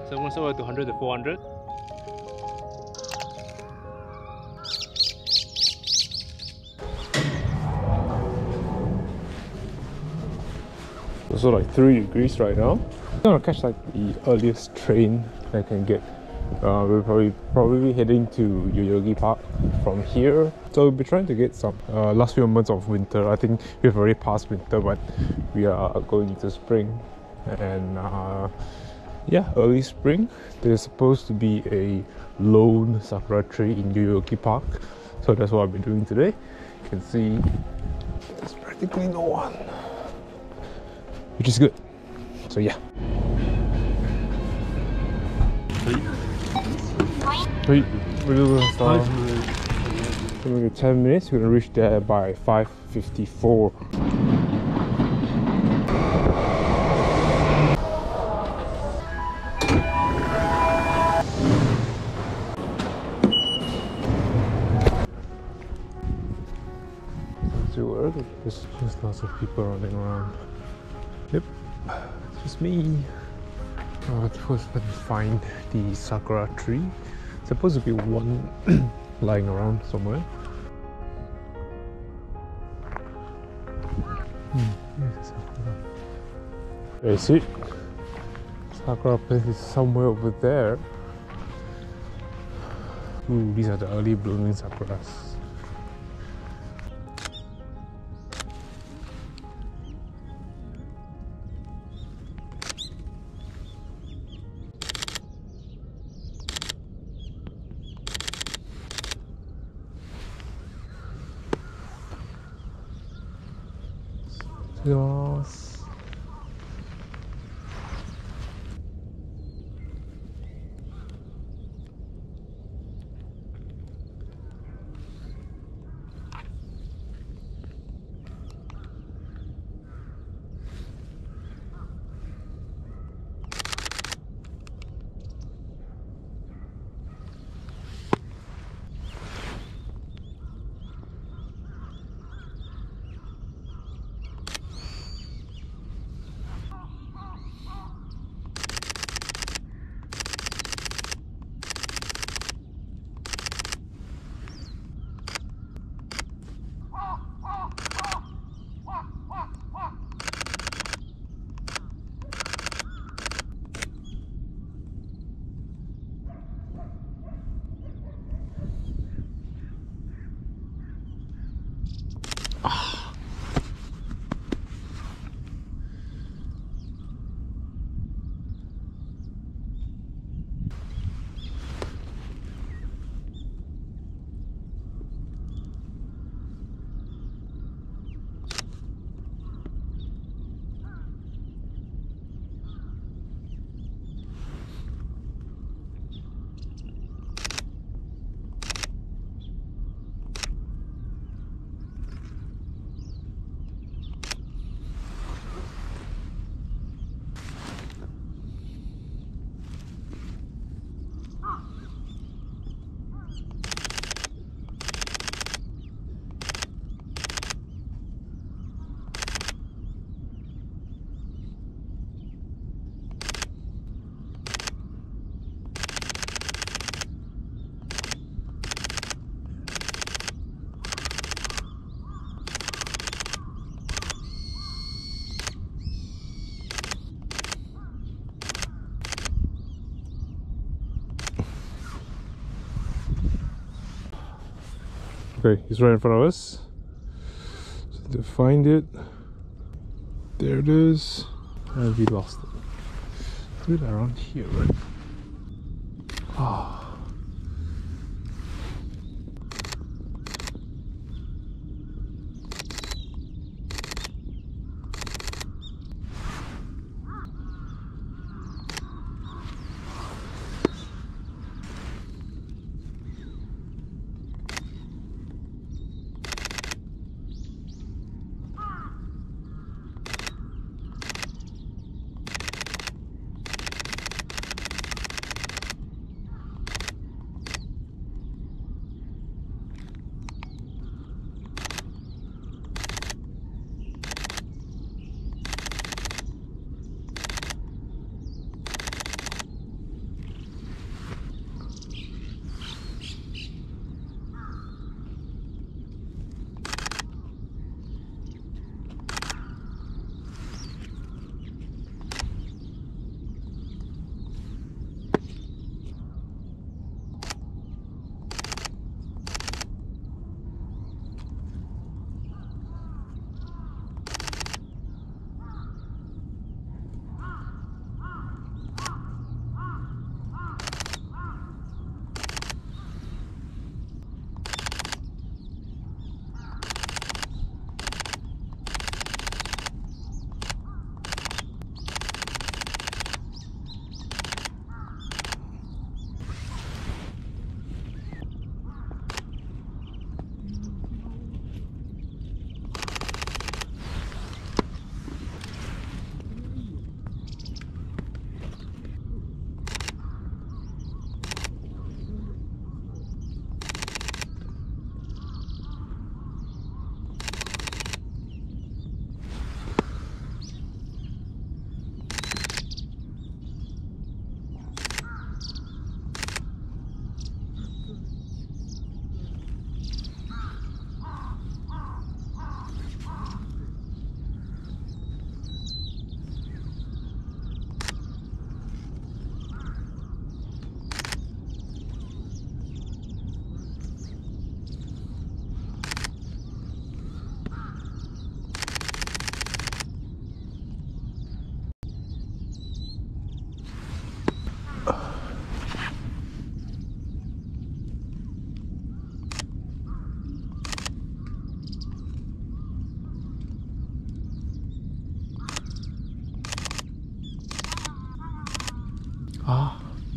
So I'm going to start with 200 to 400. It's also like 3 degrees right now. I'm gonna catch like the earliest train I can get. We'll probably be heading to Yoyogi Park from here. So we'll be trying to get some last few months of winter. I think we've already passed winter, but we are going into spring. And yeah, early spring. There's supposed to be a lone Sakura tree in Yoyogi Park. So that's what I'll be doing today. You can see there's practically no one, which is good. So yeah. Wait, we're gonna start. So maybe 10 minutes. We're gonna reach there by 5:54. There's just lots of people running around. Yep, it's just me. First, let me find the Sakura tree. It's supposed to be one lying around somewhere. There's Sakura. There you see it. Sakura place is somewhere over there. Ooh, these are the early blooming Sakuras. Yes. Okay, he's right in front of us. So to find it, there it is. And we lost it. It's right around here, right? Ah. Ah.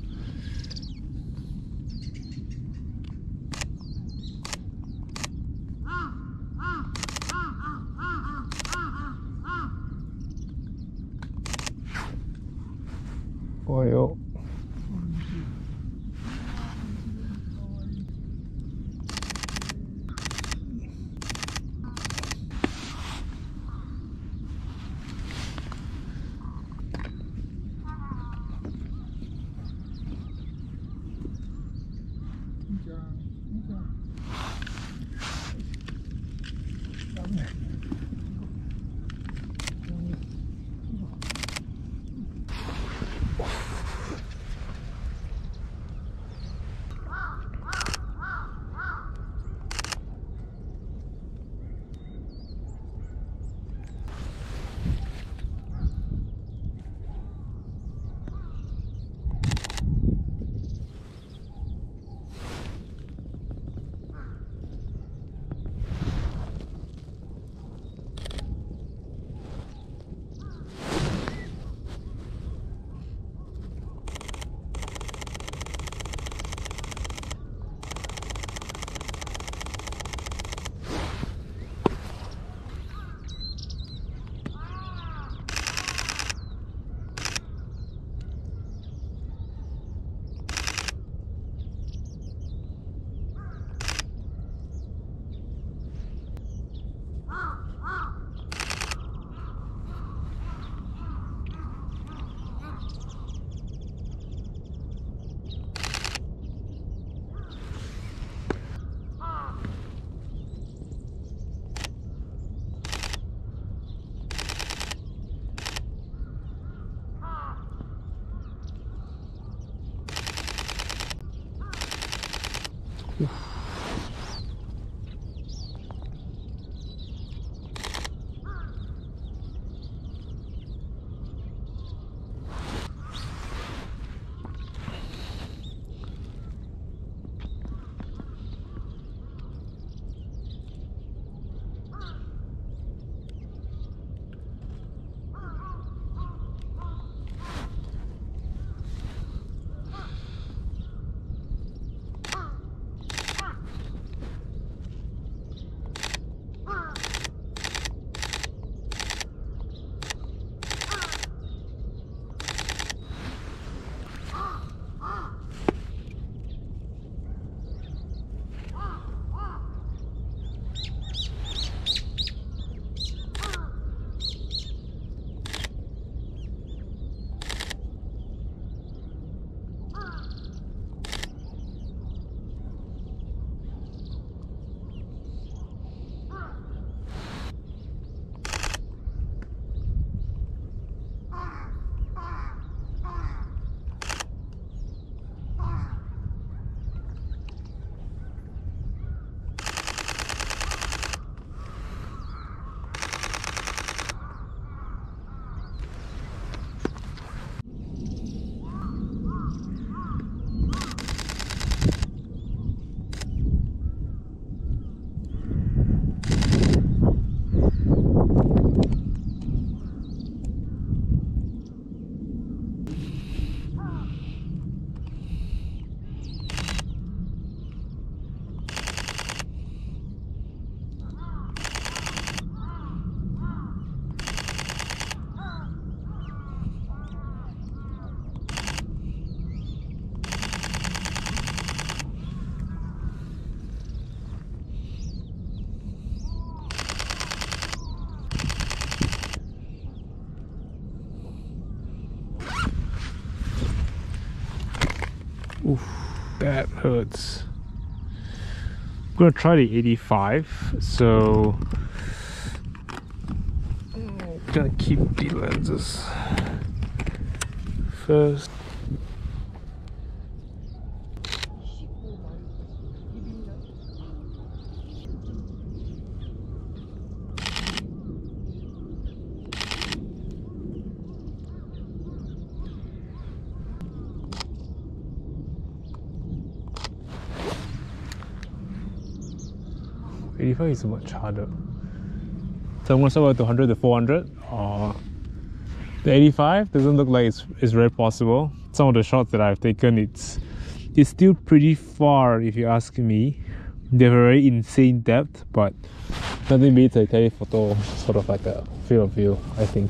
Oh, yo. Oof, that hurts. I'm gonna try the 85, so I'm gonna keep the lenses first. '85 is much harder. So I'm gonna start with 100 to 400. The 85 doesn't look like it's very possible. some of the shots that I've taken, it's still pretty far if you ask me. They're very insane depth, but nothing beats a telephoto, sort of like a field of view, I think.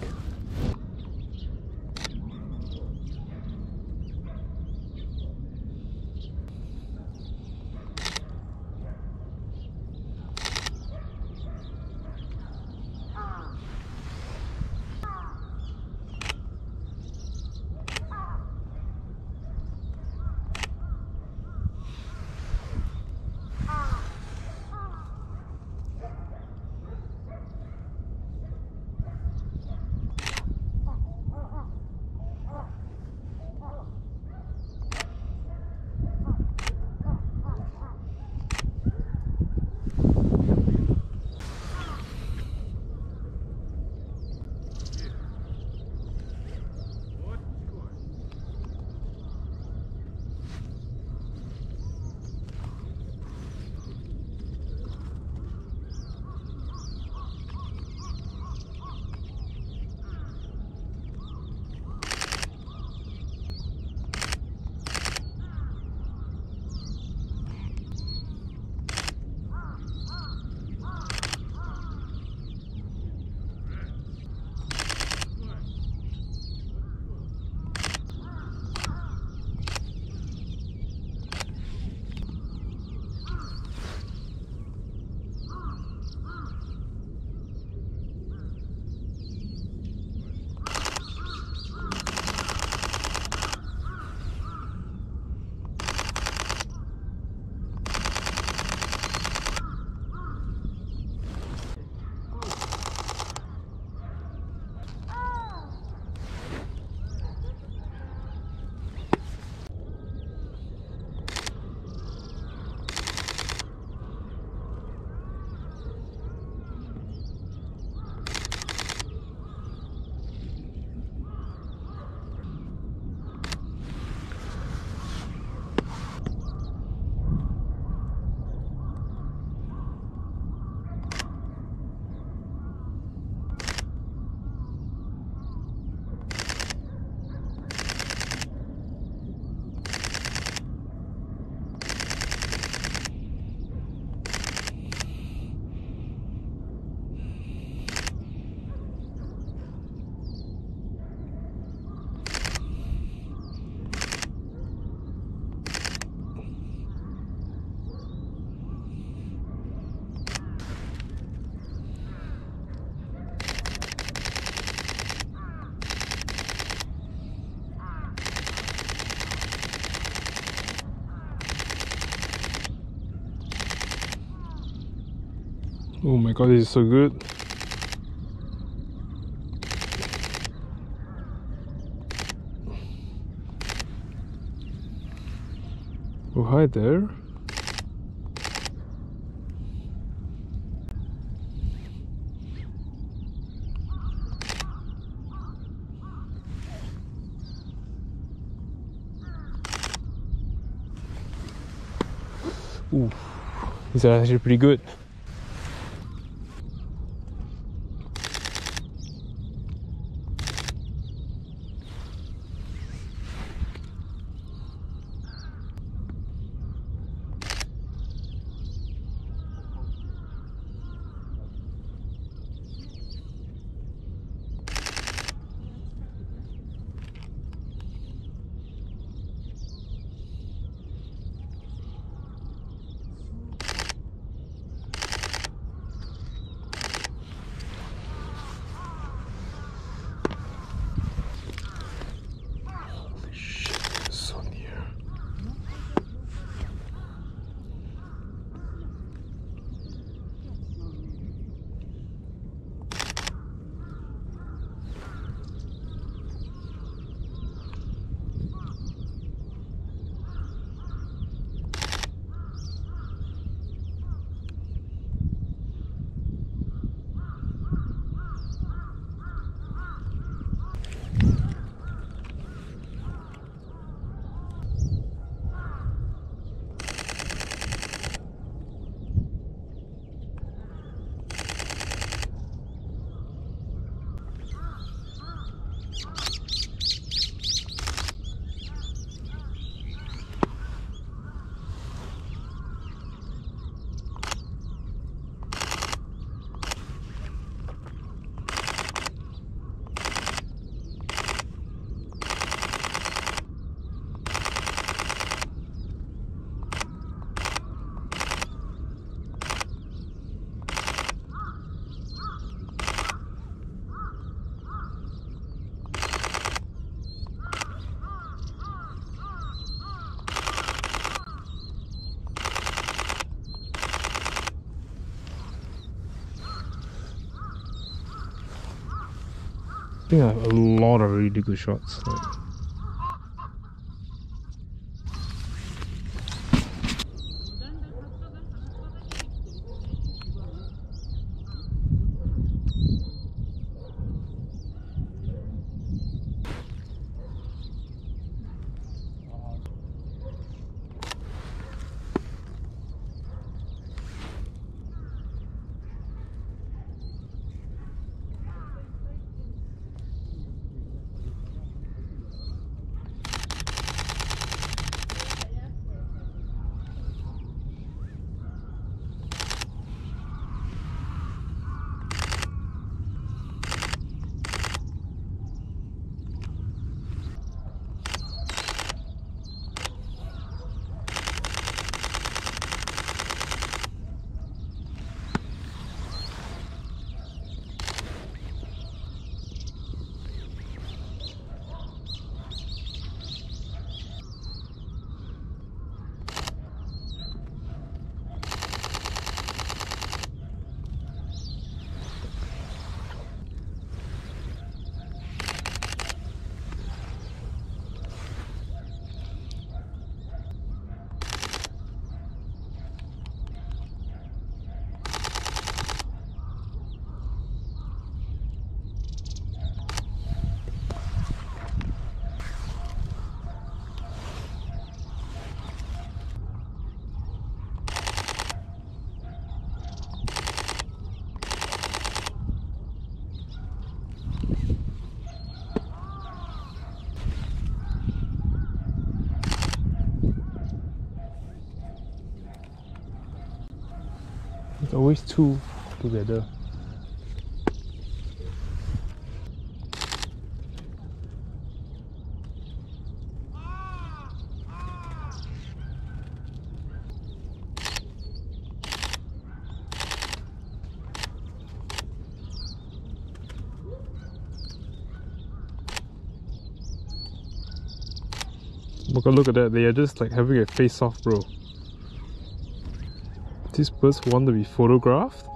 Oh my god, this is so good. Oh, hi there. Ooh, these are actually pretty good. think I have a lot of really good shots. It's always two together. Look at that, they are just like having a face off, bro. These birds want to be photographed?